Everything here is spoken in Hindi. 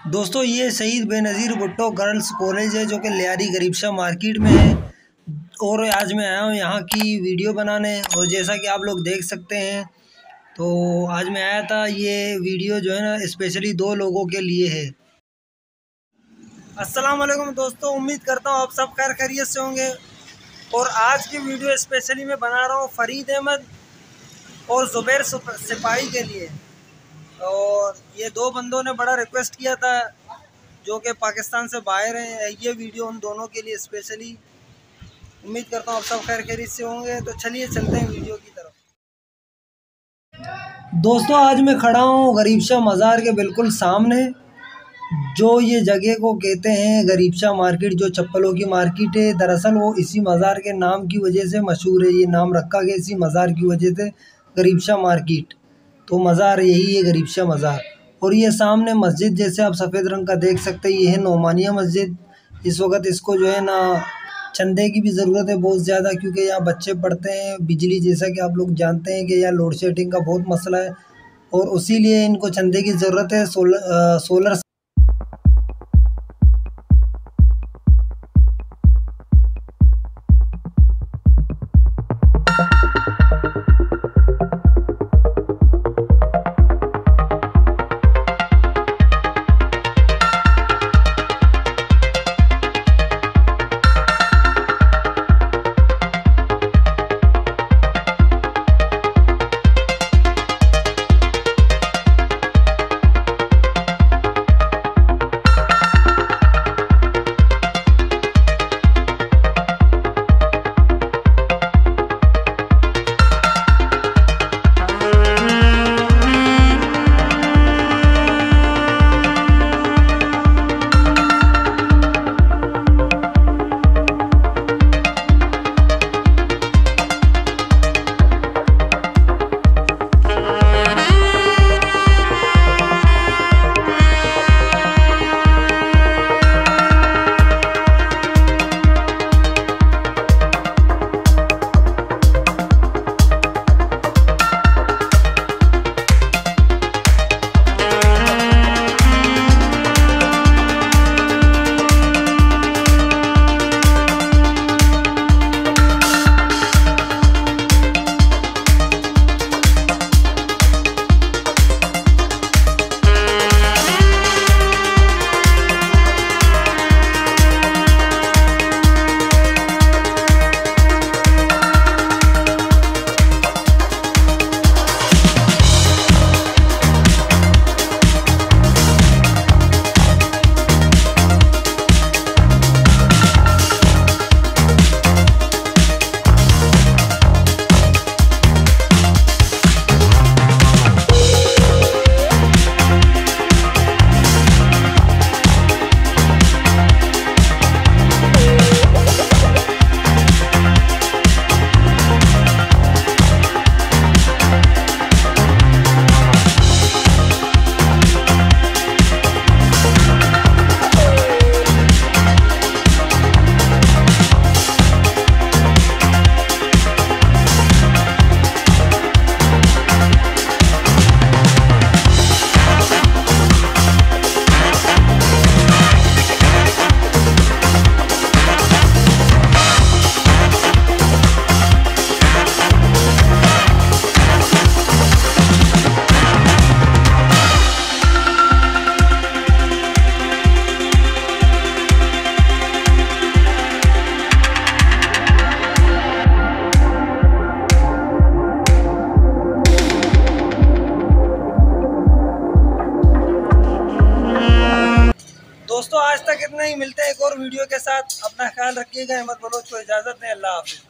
दोस्तों ये शहीद बेनज़ीर भुट्टो गर्ल्स कॉलेज है जो कि लियारी गरीब शाह मार्केट में है। और आज मैं आया हूँ यहाँ की वीडियो बनाने, और जैसा कि आप लोग देख सकते हैं तो आज मैं आया था। ये वीडियो जो है ना स्पेशली दो लोगों के लिए है। अस्सलाम वालेकुम दोस्तों, उम्मीद करता हूँ आप सब खैर खैरियत से होंगे। और आज की वीडियो स्पेशली मैं बना रहा हूँ फ़रीद अहमद और ज़ुबैर सिपाही के लिए। और ये दो बंदों ने बड़ा रिक्वेस्ट किया था जो कि पाकिस्तान से बाहर हैं। ये वीडियो उन दोनों के लिए स्पेशली। उम्मीद करता हूँ आप सब खैर खैरियत से होंगे। तो चलिए चलते हैं वीडियो की तरफ। दोस्तों आज मैं खड़ा हूँ गरीब शाह मज़ार के बिल्कुल सामने, जो ये जगह को कहते हैं गरीब शाह मार्केट, जो चप्पलों की मार्केट है। दरअसल वो इसी मज़ार के नाम की वजह से मशहूर है। ये नाम रखा गया इसी मज़ार की वजह से गरीब शाह मार्केट। तो मज़ार यही है गरीब शाह मज़ार। और ये सामने मस्जिद जैसे आप सफ़ेद रंग का देख सकते हैं, ये है नोमानिया मस्जिद। इस वक्त इसको जो है ना चंदे की भी ज़रूरत है बहुत ज़्यादा, क्योंकि यहाँ बच्चे पढ़ते हैं। बिजली जैसा कि आप लोग जानते हैं कि यहाँ लोड शेडिंग का बहुत मसला है, और उसी लिए इनको चंदे की ज़रूरत है। सोलर दोस्तों आज तक इतना ही। मिलते हैं एक और वीडियो के साथ। अपना ख्याल रखिएगा। अहमद बलोच को इजाज़त दें। अल्लाह हाफ़िज़।